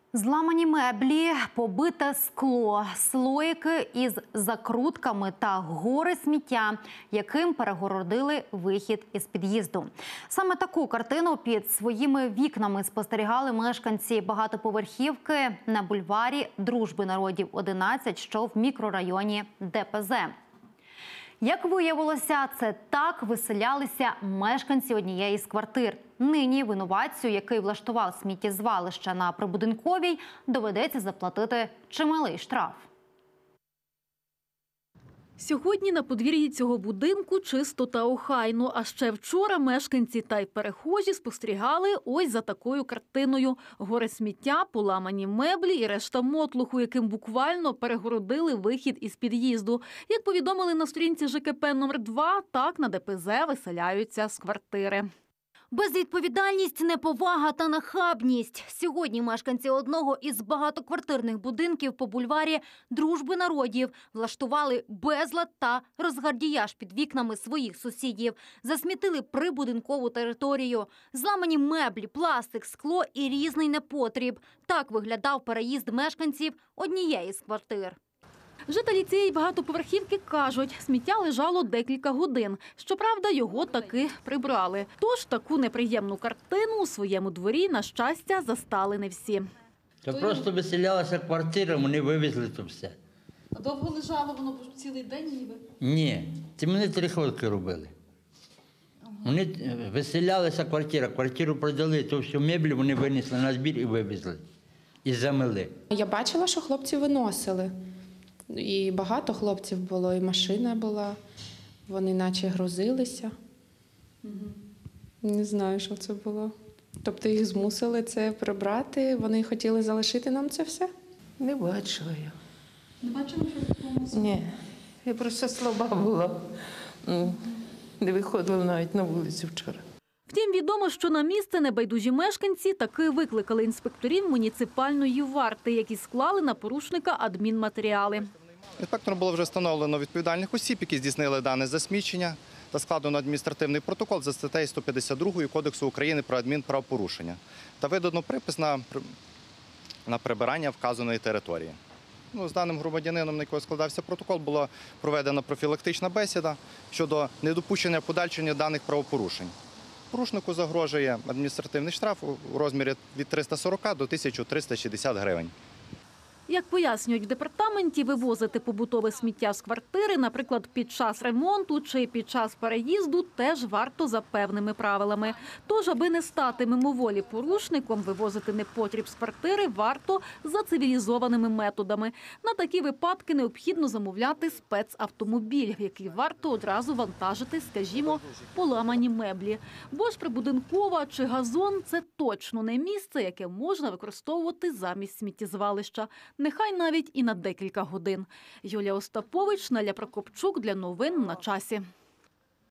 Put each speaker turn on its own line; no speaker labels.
Зламані меблі, побите скло, слоїки із закрутками та гори сміття, яким перегородили вихід із під'їзду. Саме таку картину під своїми вікнами спостерігали мешканці багатоповерхівки на бульварі Дружби народів 11, що в мікрорайоні ДПЗ. Як виявилося, це так виселялися мешканці однієї з квартир. Нині винуватцю, який влаштував сміттєзвалище на Прибудинковій, доведеться заплатити чималий штраф.
Сьогодні на подвір'ї цього будинку чисто та охайно. А ще вчора мешканці та й перехожі спостерігали ось за такою картиною. Гори сміття, поламані меблі і решта мотлуху, яким буквально перегородили вихід із під'їзду. Як повідомили на сторінці ЖКП номер 2, так на ДПЗ виселяються з квартири.
Безвідповідальність, неповага та нахабність. Сьогодні мешканці одного із багатоквартирних будинків по бульварі Дружби народів влаштували безлад та розгардіяж під вікнами своїх сусідів. Засмітили прибудинкову територію. Зламані меблі, пластик, скло і різний непотріб. Так виглядав переїзд мешканців однієї з квартир.
Жителі цієї багатоповерхівки кажуть, сміття лежало декілька годин. Щоправда, його таки прибрали. Тож таку неприємну картину у своєму дворі, на щастя, застали не всі.
Та просто виселялася квартира, вони вивезли то все.
А довго лежало воно цілий день ніби?
Ні, це вони 3 хвилини робили. Вони виселялася квартира, квартиру продали, то всю меблі вони винесли на збір і вивезли. І замили.
Я бачила, що хлопці виносили. І багато хлопців було, і машина була. Вони наче грузилися. Не знаю, що це було. Тобто їх змусили це прибрати, вони хотіли залишити нам це все?
Не бачила я.
Не бачили, що це?
Ні, я просто слаба була. Не виходила навіть на вулицю вчора.
Втім, відомо, що на місце небайдужі мешканці таки викликали інспекторів муніципальної варти, які склали на порушника адмінматеріали.
Інспектором було вже встановлено відповідальних осіб, які здійснили дане засмічення, та складено адміністративний протокол за статтею 152 Кодексу України про адмінправопорушення та видано припис на прибирання вказаної території. З даним громадянином, на якого складався протокол, була проведена профілактична бесіда щодо недопущення подальшення даних правопорушень. Порушнику загрожує адміністративний штраф у розмірі від 340 до 1360 гривень.
Як пояснюють в департаменті, вивозити побутове сміття з квартири, наприклад, під час ремонту чи під час переїзду, теж варто за певними правилами. Тож, аби не стати мимоволі порушником, вивозити непотріб з квартири варто за цивілізованими методами. На такі випадки необхідно замовляти спецавтомобіль, в який варто одразу вантажити, скажімо, поламані меблі. Бо ж прибудинкова чи газон – це точно не місце, яке можна використовувати замість сміттєзвалища. Нехай навіть і на декілька годин. Юлія Остапович, Неля Прокопчук для новин на часі.